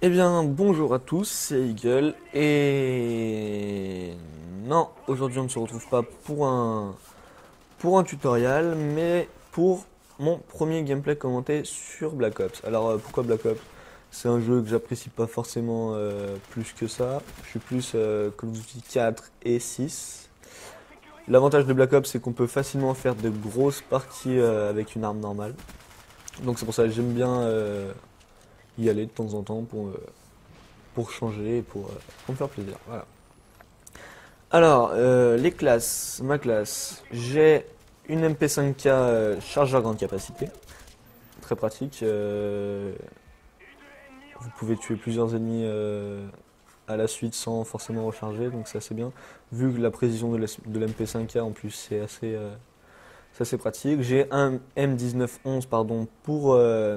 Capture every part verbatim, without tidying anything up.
Eh bien, bonjour à tous, c'est Eagle et non, aujourd'hui on ne se retrouve pas pour un pour un tutoriel, mais pour mon premier gameplay commenté sur Black Ops. Alors euh, pourquoi Black Ops? C'est un jeu que j'apprécie pas forcément euh, plus que ça. Je suis plus euh, Call of Duty quatre et six. L'avantage de Black Ops, c'est qu'on peut facilement faire de grosses parties euh, avec une arme normale. Donc c'est pour ça que j'aime bien euh, y aller de temps en temps pour euh, pour changer et pour, euh, pour me faire plaisir. Voilà. Alors, euh, les classes, ma classe, j'ai une M P cinq K euh, chargeur grande capacité, très pratique. euh, vous pouvez tuer plusieurs ennemis euh, à la suite sans forcément recharger, donc c'est assez bien. Vu que la précision de l'M P cinq K en plus c'est assez, euh, c'est assez pratique. J'ai un M dix-neuf onze pardon pour euh,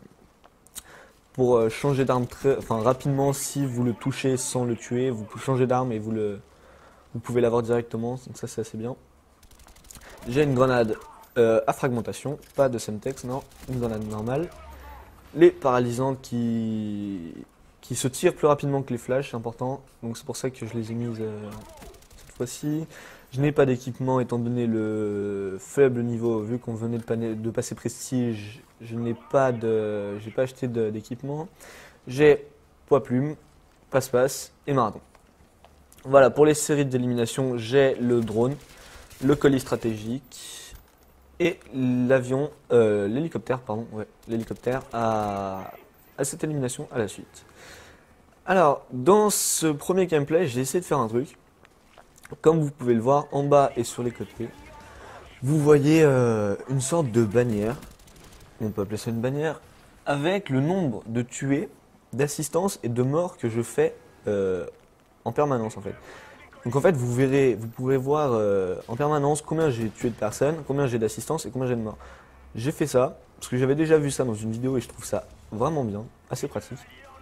pour euh, changer d'arme très, enfin rapidement si vous le touchez sans le tuer, vous pouvez changer d'arme et vous le vous pouvez l'avoir directement, donc ça c'est assez bien. J'ai une grenade euh, à fragmentation, pas de Semtex, non, une grenade normale. Les paralysantes qui, qui se tirent plus rapidement que les flashs, c'est important, donc c'est pour ça que je les ai mises euh, cette fois-ci. Je n'ai pas d'équipement étant donné le faible niveau, vu qu'on venait de, de, passer prestige, je n'ai pas de, j'ai pas acheté d'équipement. J'ai poids plume, passe-passe et marathon. Voilà, pour les séries d'élimination, j'ai le drone, le colis stratégique et l'avion, euh, l'hélicoptère, pardon, ouais, l'hélicoptère à, à cette élimination à la suite. Alors, dans ce premier gameplay, j'ai essayé de faire un truc. Comme vous pouvez le voir, en bas et sur les côtés, vous voyez euh, une sorte de bannière, on peut appeler ça une bannière, avec le nombre de tués, d'assistances et de morts que je fais euh, en permanence en fait. Donc en fait, vous verrez, vous pourrez voir euh, en permanence combien j'ai tué de personnes, combien j'ai d'assistance et combien j'ai de morts. J'ai fait ça parce que j'avais déjà vu ça dans une vidéo et je trouve ça vraiment bien, assez pratique.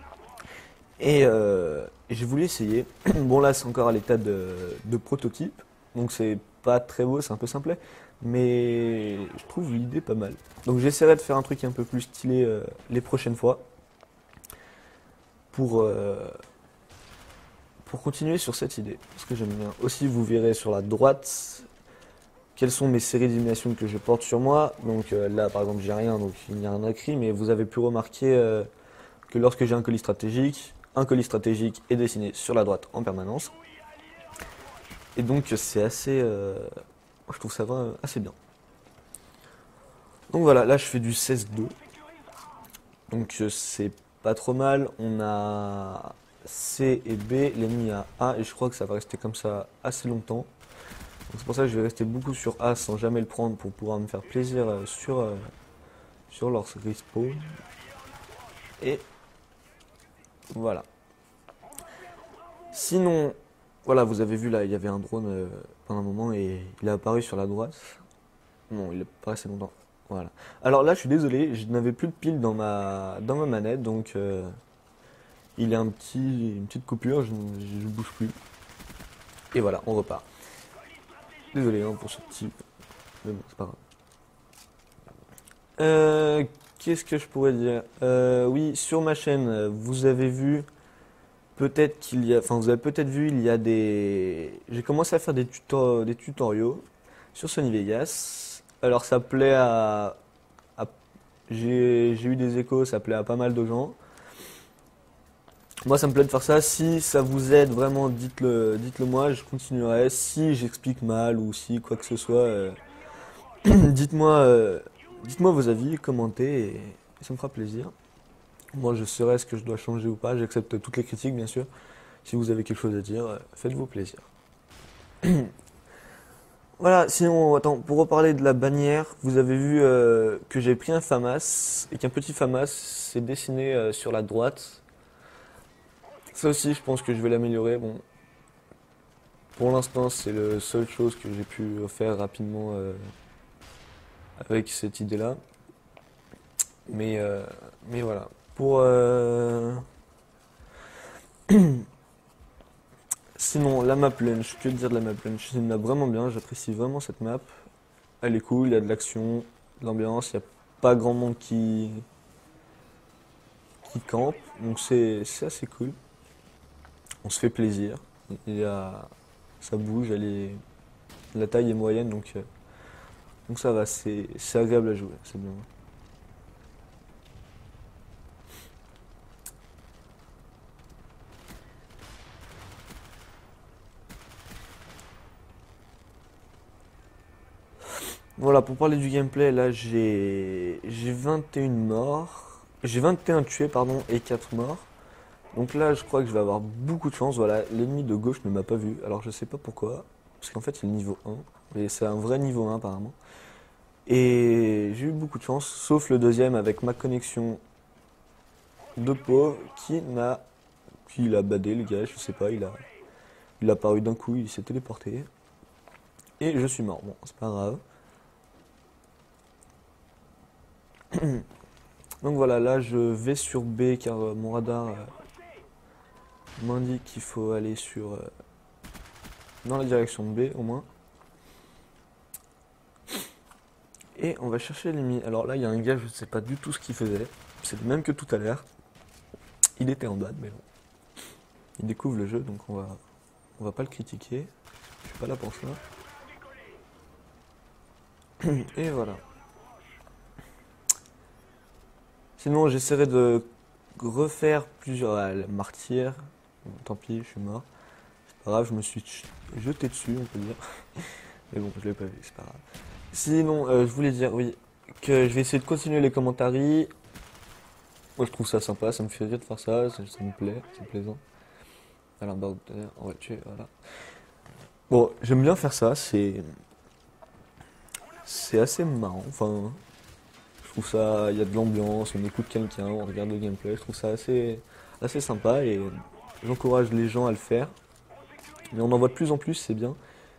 Et, euh, et j'ai voulu essayer. Bon là, c'est encore à l'état de, de prototype, donc c'est pas très beau, c'est un peu simplet, mais je trouve l'idée pas mal. Donc j'essaierai de faire un truc un peu plus stylé euh, les prochaines fois pour euh, pour continuer sur cette idée, parce que j'aime bien. Aussi, vous verrez sur la droite quelles sont mes séries d'élimination que je porte sur moi. Donc euh, là, par exemple, j'ai rien, donc il n'y a rien écrit, mais vous avez pu remarquer euh, que lorsque j'ai un colis stratégique, un colis stratégique est dessiné sur la droite en permanence. Et donc c'est assez, euh, je trouve ça va assez bien. Donc voilà, là je fais du seize deux. Donc euh, c'est pas trop mal. On a C et B, l'ennemi a A, et je crois que ça va rester comme ça assez longtemps. C'est pour ça que je vais rester beaucoup sur A sans jamais le prendre pour pouvoir me faire plaisir euh, sur, euh, sur leur respawn. Et voilà. Sinon, voilà, vous avez vu là, il y avait un drone euh, pendant un moment et il est apparu sur la droite. Non, il est pas resté longtemps. Voilà. Alors là, je suis désolé, je n'avais plus de pile dans ma, dans ma manette, donc euh, il y a un petit, une petite coupure, je ne bouge plus. Et voilà, on repart. Désolé hein, pour ce petit... Mais bon, c'est pas grave. Euh, Qu'est-ce que je pourrais dire? Euh, Oui, sur ma chaîne, vous avez vu peut-être qu'il y a, enfin vous avez peut-être vu, il y a des, j'ai commencé à faire des tuto- des tutoriaux sur Sony Vegas. Alors ça plaît à, à- j'ai j'ai eu des échos, ça plaît à pas mal de gens. Moi, ça me plaît de faire ça. Si ça vous aide vraiment, dites-le, dites-le moi, je continuerai. Si j'explique mal ou si quoi que ce soit, euh, dites-moi, euh, dites-moi vos avis, commentez et, et ça me fera plaisir. Moi, je saurai ce que je dois changer ou pas. J'accepte toutes les critiques, bien sûr. Si vous avez quelque chose à dire, euh, faites-vous plaisir. Voilà, sinon, attends, pour reparler de la bannière, vous avez vu euh, que j'ai pris un FAMAS et qu'un petit FAMAS s'est dessiné euh, sur la droite. Ça aussi, je pense que je vais l'améliorer. Bon, pour l'instant, c'est la seule chose que j'ai pu faire rapidement euh, avec cette idée-là. Mais, euh, mais voilà. Pour, euh, Sinon, la map lunch, que dire de la map lunch? C'est une map vraiment bien, j'apprécie vraiment cette map. Elle est cool, il y a de l'action, de l'ambiance, il n'y a pas grand monde qui, qui campent, donc c'est c'est assez cool. On se fait plaisir. Il y a, ça bouge, elle est, la taille est moyenne, donc, euh, donc ça va, c'est c'est agréable à jouer, c'est bien. Voilà, pour parler du gameplay, là j'ai j'ai vingt et un morts, j'ai vingt et un tués, pardon, et quatre morts. Donc là, je crois que je vais avoir beaucoup de chance. Voilà, l'ennemi de gauche ne m'a pas vu. Alors je sais pas pourquoi, parce qu'en fait c'est le niveau un, et c'est un vrai niveau un apparemment. Et j'ai eu beaucoup de chance, sauf le deuxième avec ma connexion de pauvre qui n'a, qui l'a badé le gars, je sais pas, il a, il a apparu d'un coup, il s'est téléporté et je suis mort. Bon, c'est pas grave. Donc voilà, là je vais sur B car euh, mon radar euh, m'indique qu'il faut aller sur euh, dans la direction de B au moins. Et on va chercher l'ennemi. Alors là il y a un gars, je ne sais pas du tout ce qu'il faisait. C'est le même que tout à l'heure. Il était en bad, mais bon. Il découvre le jeu, donc on va on va pas le critiquer. Je suis pas là pour ça. Et voilà. Sinon j'essaierai de refaire plusieurs ah, martyrs. Bon, tant pis, je suis mort. C'est pas grave, je me suis jeté dessus, on peut dire. Mais bon, je l'ai pas vu, c'est pas grave. Sinon, euh, je voulais dire, oui, que je vais essayer de continuer les commentaires. Moi, je trouve ça sympa, ça me fait rire de faire ça, ça, ça me plaît, c'est plaisant. Alors, bah, on va tuer, voilà. Bon, j'aime bien faire ça, c'est. C'est assez marrant, enfin. Je trouve ça, il y a de l'ambiance, on écoute quelqu'un, on regarde le gameplay, je trouve ça assez, assez sympa et j'encourage les gens à le faire. Mais on en voit de plus en plus, c'est bien.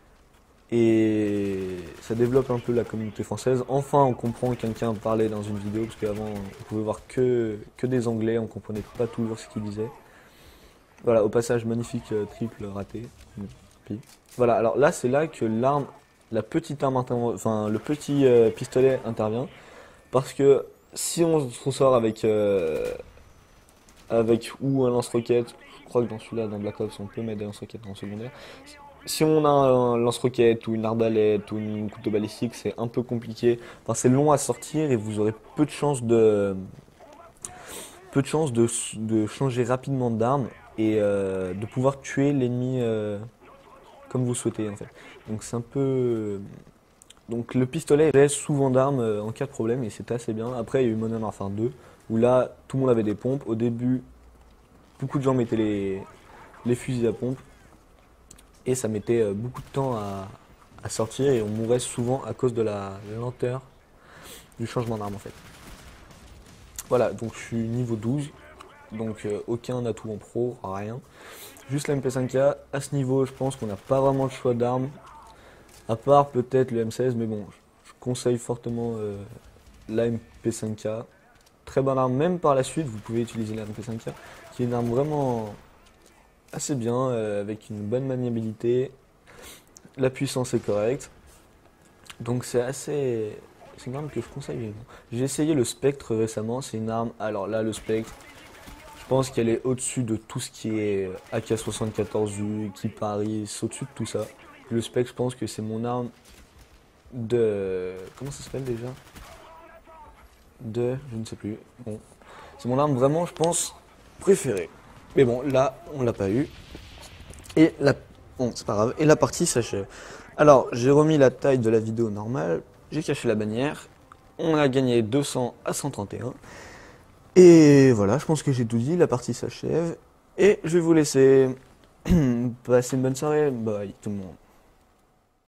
Et ça développe un peu la communauté française. Enfin, on comprend quelqu'un parler dans une vidéo, parce qu'avant, on pouvait voir que, que des anglais, on comprenait pas toujours ce qu'il disait. Voilà, au passage, magnifique euh, triple raté. Puis, voilà, alors là, c'est là que l'arme, la petite arme, enfin, le petit euh, pistolet intervient. Parce que si on s'en sort avec, euh, avec ou un lance-roquette, je crois que dans celui-là, dans Black Ops, on peut mettre des lance-roquettes en secondaire. Si on a un lance-roquette ou une arbalète ou une couteau balistique, c'est un peu compliqué. Enfin, c'est long à sortir et vous aurez peu de chances de, peu de chances de, de changer rapidement d'arme et euh, de pouvoir tuer l'ennemi euh, comme vous souhaitez en fait. Donc c'est un peu. Donc le pistolet reste souvent d'armes euh, en cas de problème et c'était assez bien. Après il y a eu Modern Warfare deux où là tout le monde avait des pompes. Au début, beaucoup de gens mettaient les, les fusils à pompe. Et ça mettait euh, beaucoup de temps à, à sortir et on mourait souvent à cause de la lenteur du changement d'arme en fait. Voilà, donc je suis niveau douze, donc euh, aucun atout en pro, rien. Juste la M P cinq K, à ce niveau je pense qu'on n'a pas vraiment le choix d'armes, à part peut-être le M seize, mais bon, je conseille fortement euh, la M P cinq K. Très bonne arme, même par la suite vous pouvez utiliser la M P cinq K, qui est une arme vraiment assez bien, euh, avec une bonne maniabilité, la puissance est correcte, donc c'est assez, c'est une arme que je conseille vivement. J'ai essayé le Spectre récemment, c'est une arme, alors là le Spectre, je pense qu'elle est au-dessus de tout ce qui est A K soixante-quatorze U, qui Paris, c'est au-dessus de tout ça. Le Spectre, je pense que c'est mon arme de, comment ça s'appelle déjà? De, je ne sais plus, bon, c'est mon arme vraiment, je pense, préférée. Mais bon, là, on l'a pas eu. Et la... Bon, c'est pas grave. Et la partie s'achève. Alors, j'ai remis la taille de la vidéo normale. J'ai caché la bannière. On a gagné deux cents à cent trente et un. Et voilà, je pense que j'ai tout dit. La partie s'achève. Et je vais vous laisser. Passer une bonne soirée. Bye tout le monde.